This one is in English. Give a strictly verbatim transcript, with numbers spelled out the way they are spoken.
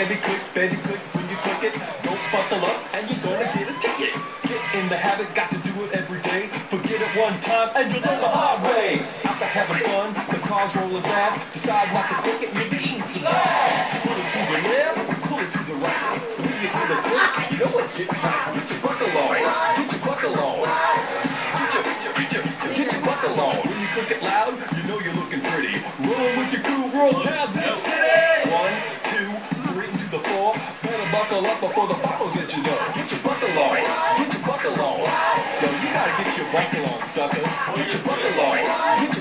baby, click, baby, click. When you click it, don't buckle up and you're gonna get a ticket. Get in the habit, got to do it every day. Forget it one time and you'll know the hard way. After having fun, the car's rolling fast. Decide not to click it, you'll be eating some ass. Pull it to the left, pull it to the right. When you do the click, you know it's getting tight. Get your buckle on, get your buckle on. Get your, get your, get your, get your buckle on. When you click it loud, you know you're looking pretty. Rolling with your crew, world town, big city. One, two, three, to the four. Better buckle up before the follows at you know. Get your buckle on, get your buckle on. Yo, you gotta get your buckle on, sucker. Get your buckle on. Get